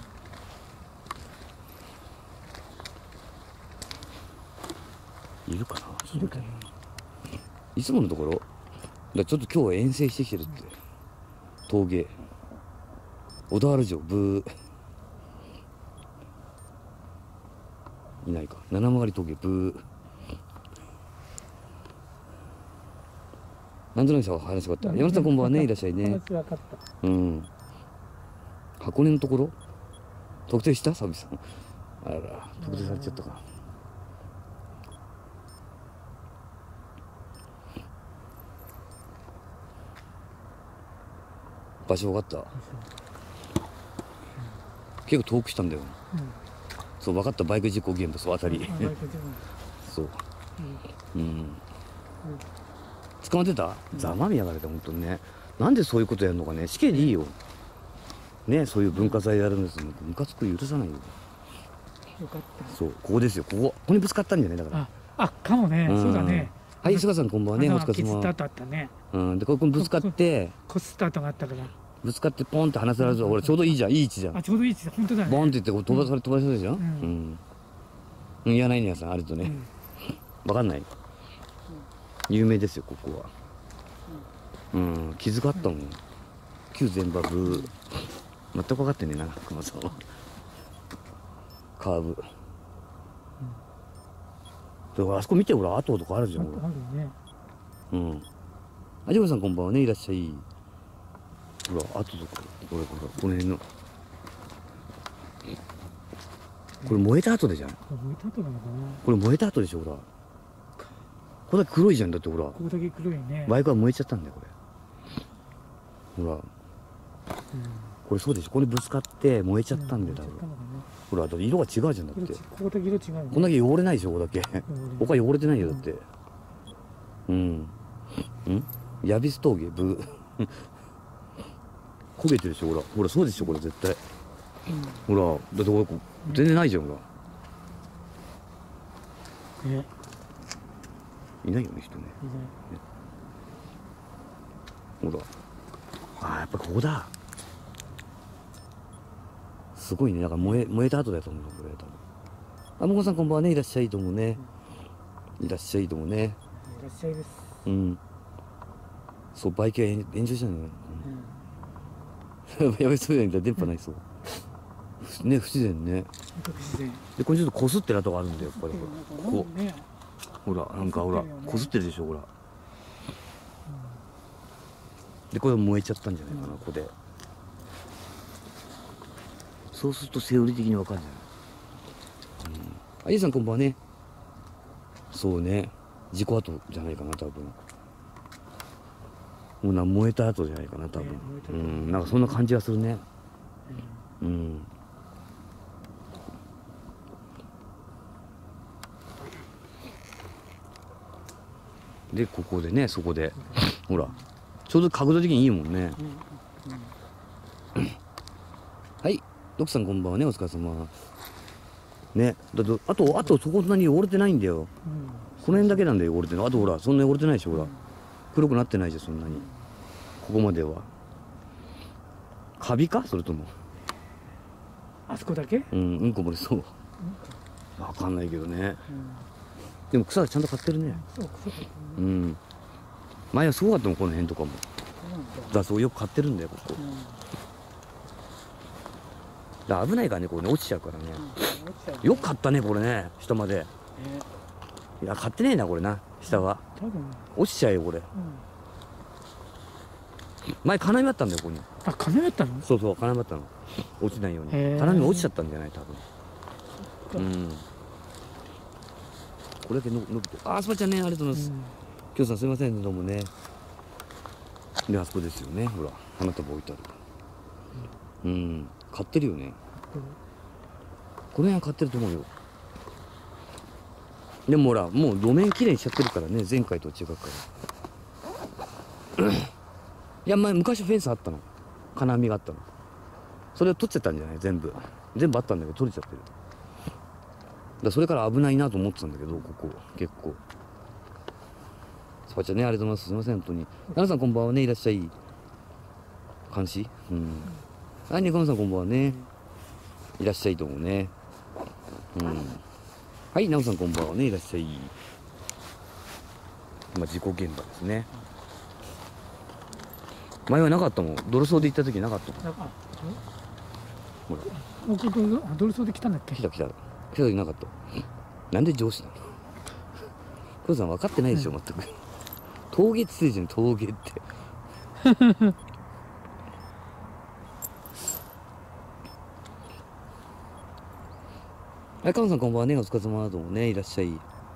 いるかな。 いるかな。 いつものところ。ちょっと今日は遠征してきてるって。峠。小田原城ブー。いないか。七曲り峠ブー。なんとなくさ話があった。山田さんこんばんはね。いらっしゃいね。うん。箱根のところ特定したサビさん。あら特定されちゃったか。場所分かった。結構遠くしたんだよ。そう分かった。バイク事故現場その辺り。そう。うん。捕まってた？ざまみやがれた本当にね。なんでそういうことやるのかね。死刑でいいよ。ね、そういう文化財やるんですよ。ムカつく許さないよ。 よかった。 そう、ここですよ。ここにぶつかったんじゃないだから。 あ、かもね。そうだね。 はい、菅さんこんばんはね、お疲れ様。 傷跡あったね。 うん、で、ここにぶつかって、 こすった跡があったから。 ぶつかってポンって離されると、俺ちょうどいいじゃん、いい位置じゃん。 あ、ちょうどいい位置だ、本当だね。 ボンって言って飛ばされるじゃん。うん。柳家さんあるとね。わかんない。有名ですよ、ここは。うん、傷があったもん。旧全場部。全く分かってねえな、熊さんは。カーブ。だからあそこ見て、ほら、跡とかあるじゃん、ほら。 あるね。 うん。あ、ジョブさんこんばんはね、いらっしゃい。ほら、跡とか、これ、この辺の。これ燃えた跡でじゃん。 燃えた後なのかな。 これ燃えた跡でしょ、ほら。これだけ黒いじゃん、だってほら。 ここだけ黒いね。 バイクは燃えちゃったんだよ、これ。ほら。これそうでしょ、これぶつかって燃えちゃったんだよ、多分。ほら、だって色が違うじゃん、だって。 ここだけ色違うね。 こんだけ汚れないでしょ、ここだけ。他汚れてないよ、だって。うん。ヤビス峠、ブー。焦げてるでしょ、ほら。ほら、そうでしょ、これ絶対。ほら、だってこれ、全然ないじゃん、ほら。いないよね、人ね。ほら。ああ、やっぱここだ。すごいね、だから燃えた後だと思う、これ、多分。あ、もこさんこんばんはね、いらっしゃいともね。いらっしゃいともね。 いらっしゃいです。 うん。そう、バイクが炎上したんだよ。やべ、そうやんだ、電波ないそう。ね、不自然ね。で、これちょっとこすってる跡があるんだよ、これ。こう。ほら、なんかほら、こすってるでしょ、ほら。で、これ燃えちゃったんじゃないかな、ここで。そうすると、セオリー的にわかるじゃない。あ、イエさんこんばんはね。そうね。事故跡じゃないかな、多分。もう燃えた後じゃないかな、多分。なんかそんな感じがするね。で、ここでね、そこで。ほら。ちょうど角度的にいいもんね。はい。ドクさんこんばんはね、お疲れ様。ね。だって、あとそこそんなに汚れてないんだよ。この辺だけなんだよ、汚れてる。あとほら、そんな汚れてないでしょ、ほら。黒くなってないじゃん、そんなに。ここまでは。カビかそれとも。 あそこだけ？ うんこ漏れそう。わかんないけどね。でも草がちゃんと刈ってるね。前はすごかったもん、この辺とかも。だそうよく刈ってるんだよ、ここ。だ危ないからね、これね、落ちちゃうからね。よく刈ったね、これね、下まで。いや、刈ってねえな、これな、下は。落ちちゃうよ、これ。前、金網あったんだよ、ここに。 あ、金網あったの？ そうそう、金網あったの。落ちないように。金網落ちちゃったんじゃない、多分。これだけ伸びて。あ、スパちゃんね、ありがとうございます。今日さんすいませんね、どうもね。で、あそこですよね、ほら、花束置いてある。買ってるよね。この辺は買ってると思うよ。でもほら、もう路面きれいにしちゃってるからね、前回と違うから。いや、昔フェンスあったの。金網があったの。それを取っちゃったんじゃない？全部あったんだけど、取れちゃってる。それから危ないなと思ってたんだけど、ここ、結構。スパチャね、ありがとうございます。すいません、本当に。奈々さんこんばんはね、いらっしゃい。監視？はい、ニコンさんこんばんはね。いらっしゃいと思うね。はい、奈緒さんこんばんはね、いらっしゃい。今、事故現場ですね。前はなかったもん。ドルソーで行った時なかったもん。ほら。 ドルソーで来たんだっけ？ 来た時なかった。なんで上司なの？黒さん分かってないでしょ、全く。峠って言ってるじゃん、峠って。はい、カノさんこんばんはね、お疲れ様どうもね、いらっしゃい。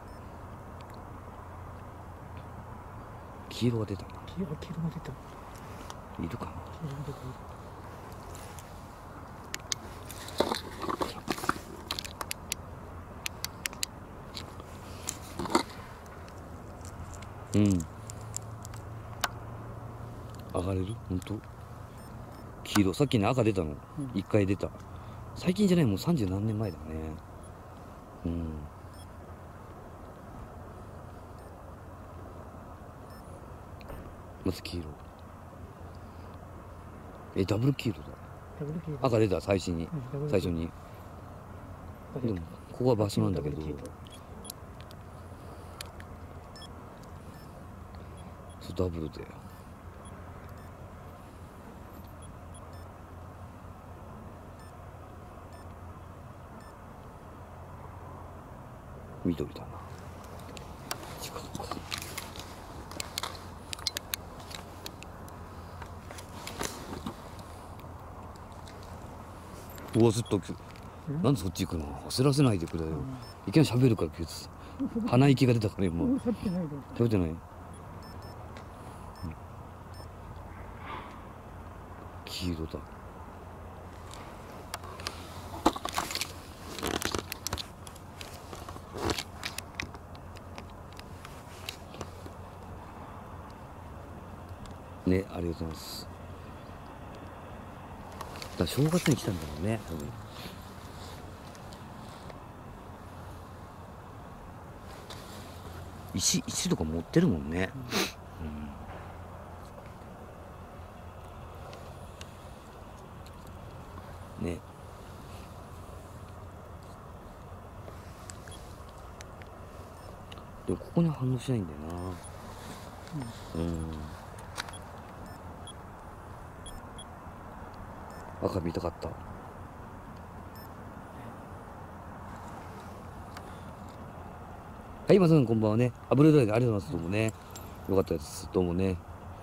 黄色が出たな。 黄色が出た。 いるかな。上がれる？本当？黄色、さっきね、赤出たの。一回出た。最近じゃない、もう30何年前だね。 まず黄色。ダブル黄色だ。 ダブル黄色。 赤出た、最初に。 ダブル黄色最初に。でもここは場所なんだけど、 ダブル黄色そうダブルで。緑だな。違うか。うわ、ずっとなんでそっち行くの、焦らせないでくれよ。いきなり喋るから気つ鼻息が出たから今。 喋ってないで。 食べてない、黄色だ。ね、ありがとうございます。だから正月に来たんだろうね、多分。石とか持ってるもんね。ね。でもここには反応しないんだよな。赤見たかった。はい、まさんこんばんはね。ブルードライでありがとうございます。どうもね。よかったです。どうもね。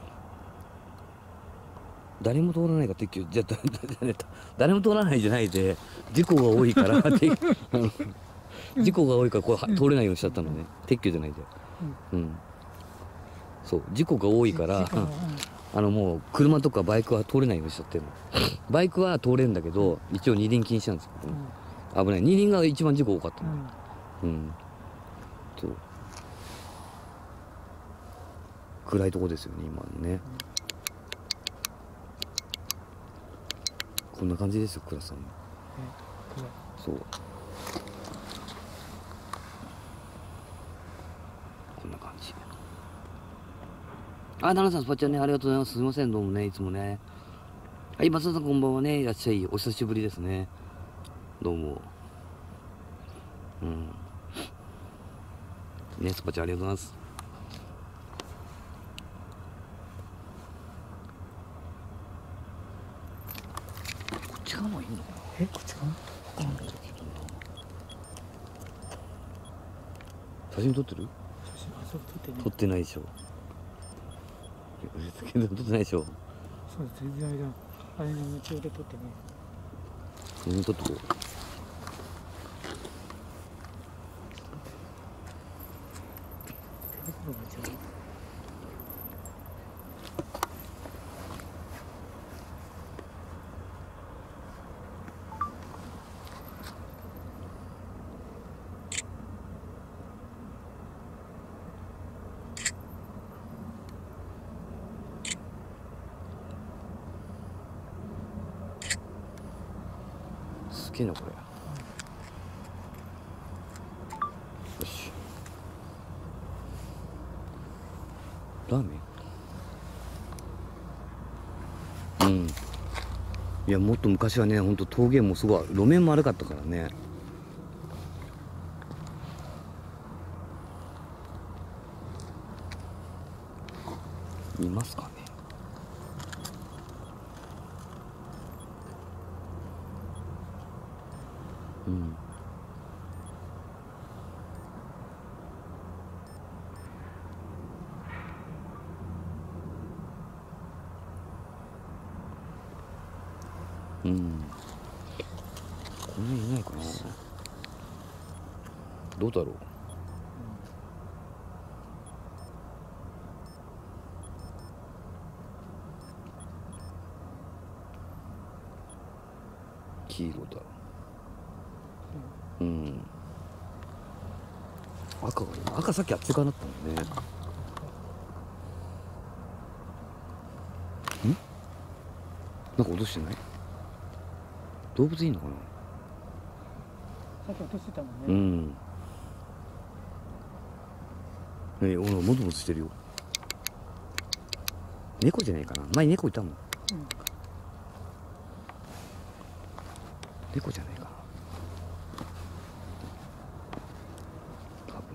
誰も通らないか撤去。じゃ誰も通らないじゃないで、事故が多いから事故が多いからこれ通れないようにしちゃったのね。撤去じゃないで。そう、事故が多いからもう車とかバイクは通れないようにしちゃってるの。バイクは通れるんだけど、一応二輪禁止なんですけど、危ない。二輪が一番事故多かったの。そう。暗いとこですよね、今のね。こんな感じですよ、倉さん。そう。こんな感じ。奈々さん、スパチャね、ありがとうございます。すみません、どうもね、いつもね。はい、松田さん、こんばんはね。いらっしゃい。お久しぶりですね。どうも。ね、スパチャありがとうございます。こっち側もいいのかな。 こっち側。 写真撮ってる？撮ってないでしょ。撮ってないでしょ。 そうです、全然あれの夢中で撮ってね。 撮っとこう。すげえなこれ。よし。ラーメン。いや、もっと昔はね、ほんと峠もすごい、路面も悪かったからね。いますかね。こんなにいないかな。どうだろう。黄色だ。赤さっきあっち側だったもんね。なんか落としてない？動物いいのかな。 さっき落としてたもんね。 ほら、もぞもぞしてるよ。 猫じゃないかな。前に猫いたもん。 うん。 猫じゃないかな。多分。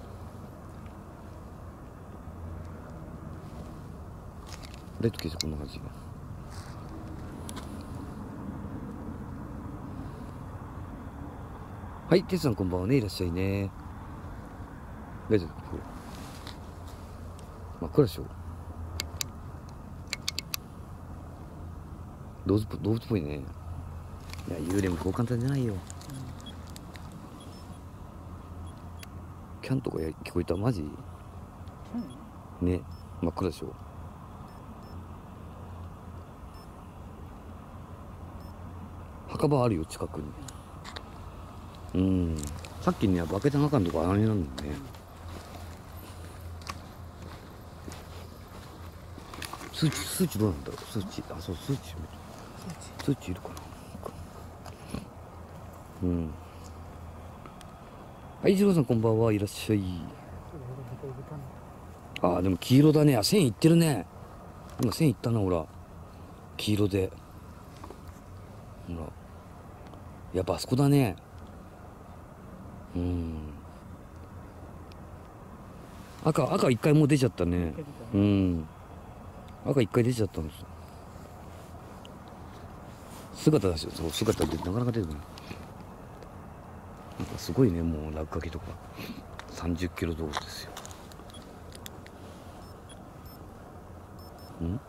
レッドケースこんな感じ。はい、テツさんこんばんはね、いらっしゃいね。大丈夫、ほら。真っ暗でしょ。動物っぽいね。いや、幽霊もこう簡単じゃないよ。キャンとか聞こえた？マジ？ね、真っ暗でしょ。墓場あるよ、近くに。うん。さっきね、バケツの中のとこあれなんだよね。数値どうなんだろう。数値、あ、そう、数値いるかな。うん。はい、一郎さんこんばんは、いらっしゃい。ああ、でも黄色だね。あ、線いってるね。今線いったな、ほら。黄色で。ほら。やっぱあそこだね。うん。赤一回もう出ちゃったね。うん。赤一回出ちゃったんですよ。姿だし、そう、姿でなかなか出てこない。なんかすごいね、もう落書きとか。30キロ道路ですよ。ん？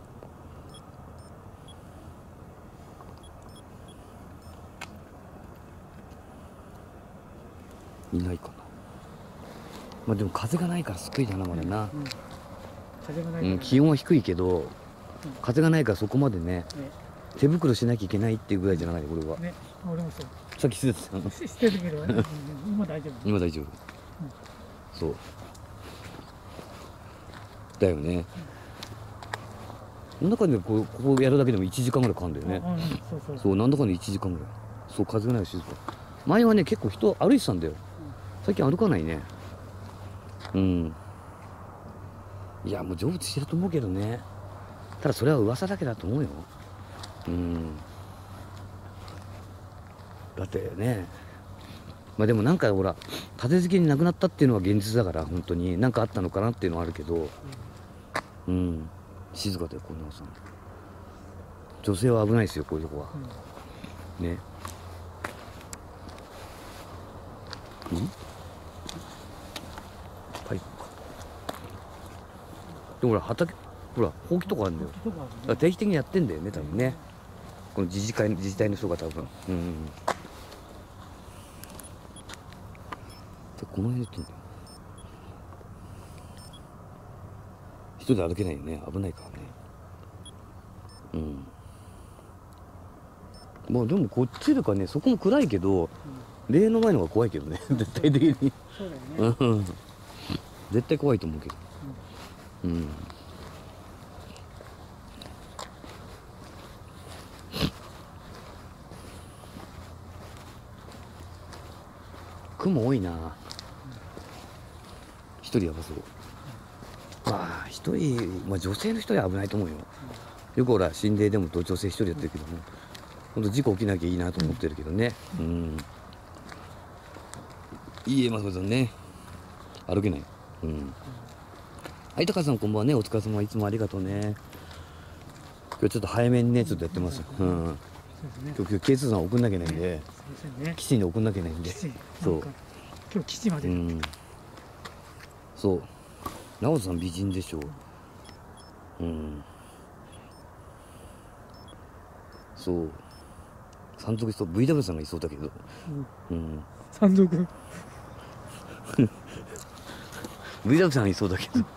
いないかな。まあでも風がないからすっごいだな、まだな。 うん。風がないうん、 から。 気温は低いけど、風がないからそこまでね、 ね。 手袋しなきゃいけないっていうぐらいじゃない、これは。 ね。俺もそう。 さっきしてたの。 してるけど、今大丈夫。 今大丈夫。そう。だよね。この中でこうやるだけでも1時間ぐらいかかるんだよね。 うん、そうそう。 そう、なんだかんだ1時間ぐらい。そう、風がないし静か。前はね、結構人歩いてたんだよ。最近歩かないね。うん。いや、もう成仏してると思うけどね。ただそれは噂だけだと思うよ。うん。だってね。まあでもなんかほら、立て続けに亡くなったっていうのは現実だから、本当に。なんかあったのかなっていうのはあるけど。うん。静かだよ、こんなさん。女性は危ないですよ、こういうとこは。ね。パイプか。でもほら、畑、ほら、ほうきとかあるんだよ。だから定期的にやってんだよね、多分ね。この自治体の人が多分。うん。で、この辺でやってんだよ。一人で歩けないよね。危ないからね。うん。まあでもこっちとかね、そこも暗いけど、霊の前の方が怖いけどね。絶対的に。 そうだよね。 うん。絶対怖いと思うけど。うん。雲多いな。一人やばそう。まあ一人、まあ女性の人は危ないと思うよ。よくほら心霊でも女性一人やってるけども、本当事故起きなきゃいいなと思ってるけどね。うん。いいえ、まささんね。歩けない。うん。はい、高さんこんばんはね。お疲れ様。いつもありがとうね。今日ちょっと早めにね、ちょっとやってます。うん。 そうですね。 今日 K2 さん送んなきゃいけないんで、 そうですね。 基地に送んなきゃいけないんで。 基地。 そうなんか今日基地まで。 うん。そう。直人さん美人でしょう。うん。そう。山賊いそう。VW さんがいそうだけど。うん。 山賊。 VW さんがいそうだけど。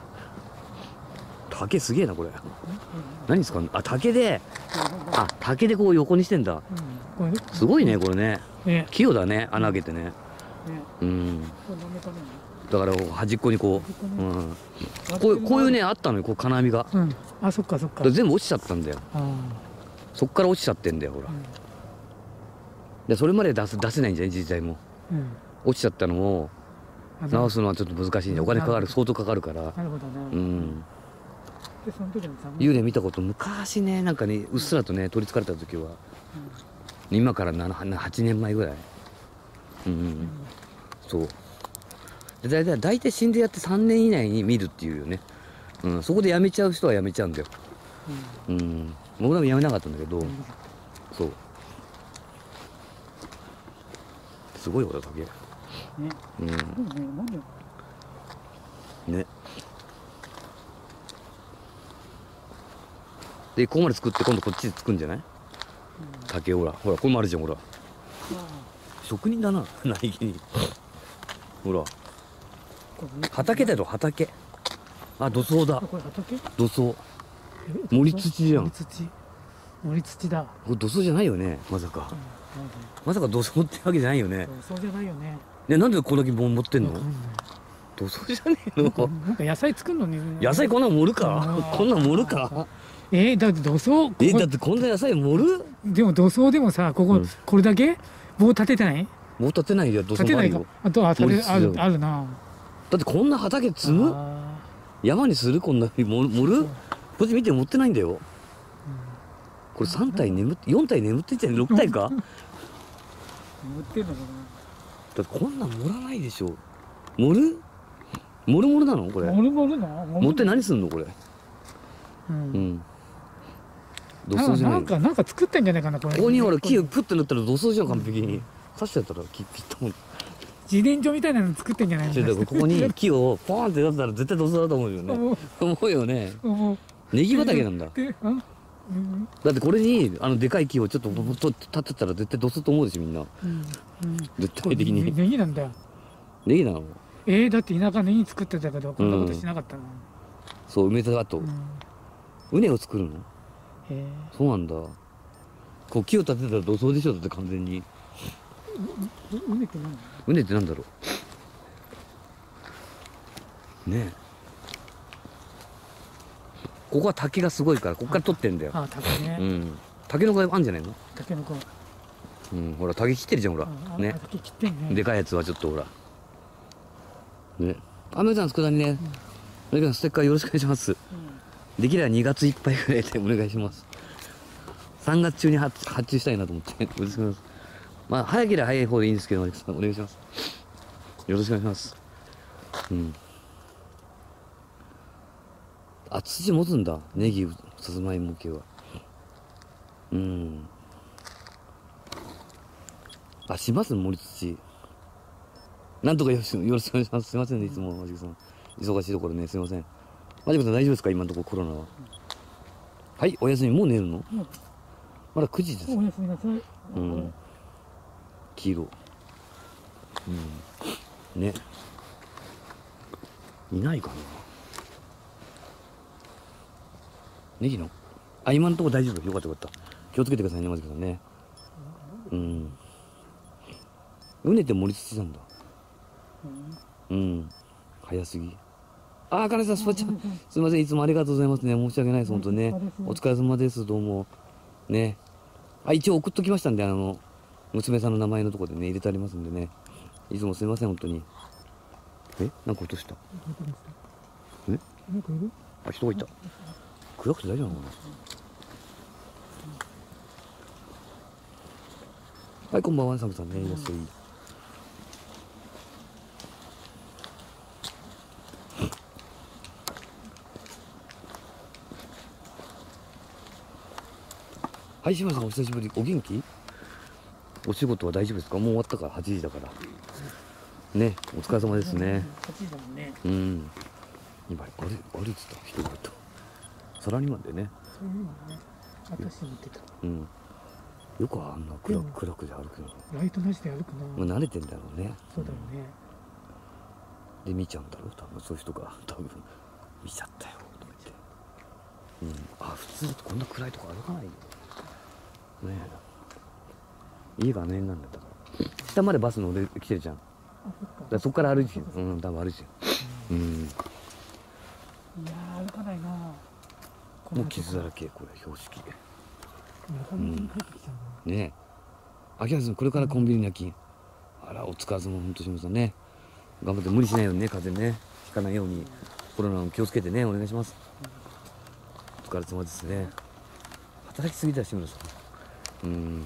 竹すげえな、これ。何ですか？あ、竹で、あ、竹でこう横にしてんだ。 これすごいね、これね。 ね。 器用だね、穴開けてね。 ね。 うん。 これ何かね。 だから端っこにこう、うん。こういうね、あったのよ、こう金網が。 うん。あ、そっかそっか。 全部落ちちゃったんだよ。 あそっから落ちちゃってんだよ、ほら。で、それまで出せないんじゃない、実際も。 あ。うん。 落ちちゃったのを直すのはちょっと難しいんで、お金かかる、相当かかるから。 なるほどね。 うん。 でその時の寒い。 幽霊見たこと昔ね、なんかねうっすらとね取りつかれた時は、今から8年前ぐらい。そうで大体死んでやって3年以内に見るっていうよね。そこでやめちゃう人はやめちゃうんだよ。僕らもやめなかったんだけど、そうすごい俺だけね。でもね、なんでね。でここまで作って今度こっちで作るんじゃない？竹ほらこれもあるじゃんほら。職人だな苗木に。ほら畑だよ畑。あ土葬だ。 これ畑？ 土葬。盛り土じゃん。 盛り土だ。 これ土葬じゃないよねまさか。まさか土葬ってわけじゃないよね。 土葬じゃないよね。 ねなんでこれだけ持ってんの？土葬じゃねえの？ なんか野菜作るのに。 野菜こんなん盛るか？こんなん盛るか？ だって土葬。 だってこんな野菜盛る？ でも土葬でもさこれだけ棒立ててない？ 棒立てないよ土葬立てないか。あとあるな。 だってこんな畑積む？山にするこんなに盛る？こっち見て持ってないんだよ。これ4体眠ってんじゃん。6体か？ 眠ってんのかな。 だってこんなん盛らないでしょ。盛るなのこれ？ 盛るな。 持って何すんのこれ？土葬じゃないの？ なんか作ってんじゃないかなこれ。 ここにほら木をプッて塗ったら土葬じゃん完璧に。刺しちゃったら木ピッとも。 自然薯みたいなの作ってんじゃないの？ ここに木をポーンってやったら絶対土葬だと思うよね。思うよね。ネギ畑なんだ。だってこれにでかい木をちょっと立てたら絶対土葬と思うでしょみんな。絶対的に。 ネギなんだ。 ネギなの？ だって田舎ネギ作ってたけどこんなことしなかったな。 そう梅田だと畝を作るの？そうなんだ。こう木を立てたら土葬でしょだって完全に。 畝って何？ 畝ってなんだろうねえ。ここは竹がすごいからここから取ってんだよ。 竹ね。 竹の子あんじゃないの？ 竹の子。 ほら竹切ってるじゃんほらね。 竹切ってんね。 でかいやつはちょっとほらね。皆さん佃煮ね。ステッカーよろしくお願いします。できれば2月いっぱいぐらいでお願いします。3月中に発注したいなと思ってよろしくお願いします。まあ早ければ早い方でいいんですけどお願いします。よろしくお願いします。土持つんだネギさつまいも系は。します盛り土なんとかよろしくお願いします。すいませんねいつもマジックさん忙しいところねすいません。マジックさん大丈夫ですか今のところコロナは。はいお休みもう寝るの？まだ9時です。 おやすみなさい。 黄色ねいないかなネギの。今のところ大丈夫。よかったよかった。気をつけてくださいねマジックさんね。畝って盛り土なんだ。早すぎ。金さんスパチャすみませんいつもありがとうございますね。申し訳ないです本当ね。お疲れ様ですどうもね。一応送っときましたんで娘さんの名前のところでね入れてありますんでね。いつもすみません本当に。なんか落とした。 なんかいる？ 人がいた。暗くて大丈夫なのかな。はいこんばんはサムさんね安い。はい志村さんお久しぶり。お元気？お仕事は大丈夫ですか？もう終わったから8時だからね。お疲れ様ですね。 8時だもんね。 今歩いてた人がいた。サラリーマンでね。 そういうのね。私見てた。 よくあんな暗くで歩くの。 ライトなしで歩くな。 慣れてんだろうね。 そうだよね。 で見ちゃうんだろう多分そういう人が多分見ちゃったよと思って。普通だとこんな暗いとこ歩かないよね。家があの辺なんだったから下までバス乗れ来てるじゃん。そこから歩いてる。多分歩いてる。いや歩かないな。 もう傷だらけこれ標識。ねえ秋葉さんこれからコンビニに夜勤。お疲れ様本当しましたね。頑張って無理しないようにね風邪ねひかないようにコロナも気をつけてねお願いします。 疲れ様ですね。働きすぎだよ志村さん。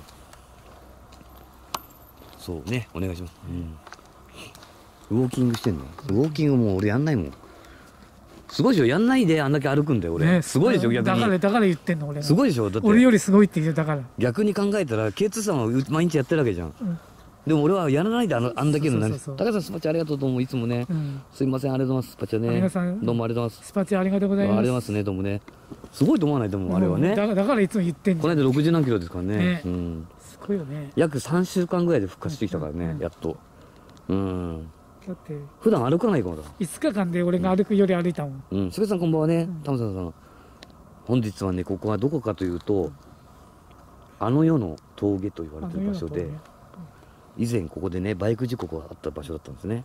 そうね、お願いします。ウォーキングしてんの？ウォーキングもう俺やんないもん。すごいでしょ、やんないであんだけ歩くんだよ俺、 ね、 すごいでしょ逆に。 だから言ってんの俺が。 すごいでしょ、だって俺よりすごいって言うだから。 逆に考えたら K2 さんは毎日やってるわけじゃん、でも俺はやらないであんだけの何。高橋さんスパチャありがとうと思う、いつもね、すいません、ありがとうございます。スパチャね、どうもありがとうございます。 スパチャありがとうございます。 ありがとうございますね、どうもね。すごいと思わない？でもあれはね、 だからいつも言ってんこの間60何キロですからね。 すごいよね。 約3週間ぐらいで復活してきたからね、やっと。 だって普段歩かないからだ。 5日間で俺が歩くより歩いたもん。 すべさんこんばんはね。タムさん、本日はね、ここはどこかというと、あの世の峠と言われてる場所で、以前ここでねバイク事故があった場所だったんですね。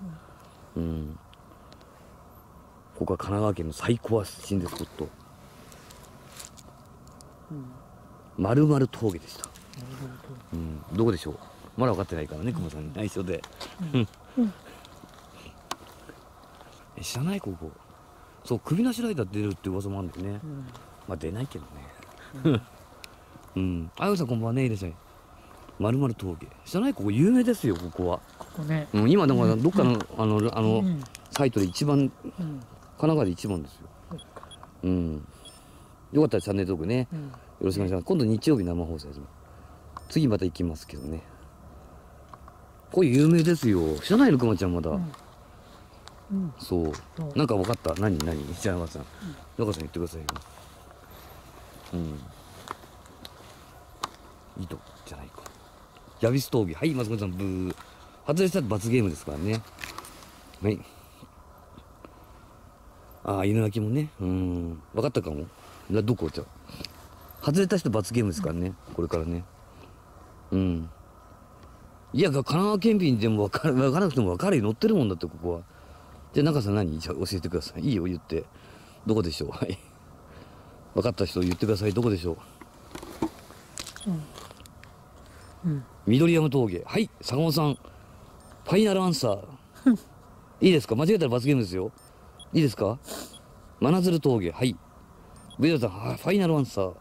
ここは神奈川県の最高心霊スポット、丸々峠でした。どこでしょう、まだ分かってないからね、熊さんに内緒で。知らない？ここそう、首なしライダー出るって噂もあるんだよね。まあ出ないけどね。あゆさんこんばんはね、いらっしゃい。丸々峠知らない？ここ有名ですよ、ここは。 ここね、 今でもどっかのサイトで一番、神奈川で一番ですよ。よかったらチャンネル登録ね、よろしくお願いします。今度日曜日生放送始め、次また行きますけどね。これ有名ですよ。知らないの？くまちゃんまだ。そう、なんか分かった？何じゃあ中さん、中さん言ってくださいよ。井戸じゃないか。ヤビス峠、はい、松本さんブー。外れしたら罰ゲームですからね。はい。ああ、犬鳴きもね。分かったかも。どこじゃ外れた人罰ゲームですからね、これからね。いや、神奈川県民でも分からなくても分かるよ、乗ってるもんだって、ここは。じゃあ中さん何？じゃあ教えてください。いいよ、言って。どこでしょう？はい。分かった人言ってください。どこでしょう？緑山峠、はい、坂本さん、ファイナルアンサー。いいですか？間違えたら罰ゲームですよ。いいですか？真鶴峠、はい。上田さん、ファイナルアンサー。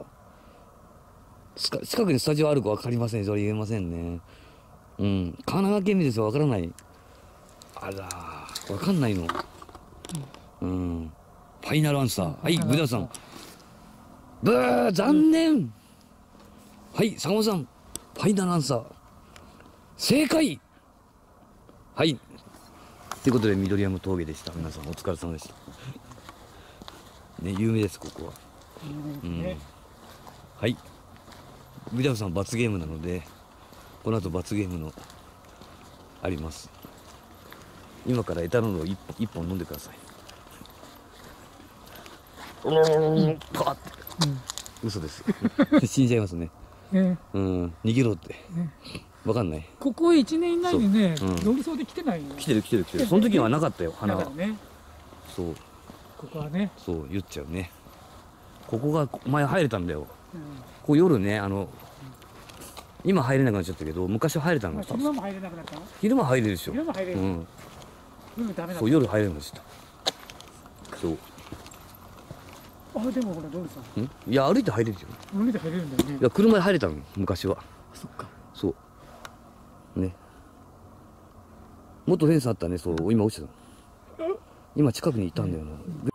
近くにスタジオあるか分かりません。それ言えませんね。神奈川県民ですよ、分からない。あら、分かんないの。ファイナルアンサー。はい、上田さん。ブー、残念。はい、坂本さん。ファイナルアンサー。正解。はい。ということで、緑山峠でした。皆さん、お疲れ様でした。ね、有名です、ここは。はい。上田さん、罰ゲームなので、この後罰ゲームのあります。今からエタノールを1本飲んでください。パーって、嘘です死んじゃいますね。逃げろって、分かんない。 ここ1年以内にね、乗りそうで来てないよ。 来てる。その時はなかったよ、花は。そう、 ここはね、 そう言っちゃうね。ここが前入れたんだよ。こう夜ね、今入れなくなっちゃったけど、昔は入れたの。 昼間も入れなくなったの？ 昼間入れるでしょ。 昼間入れる。 そう、夜入れました。そう。 でもほらどうですか？ いや、歩いて入れるよ。 歩いて入れるんだよね。 いや、車で入れたの昔は。 そっか。 そうね。元フェンスあったね。そう、今落ちてた。今近くにいたんだよな。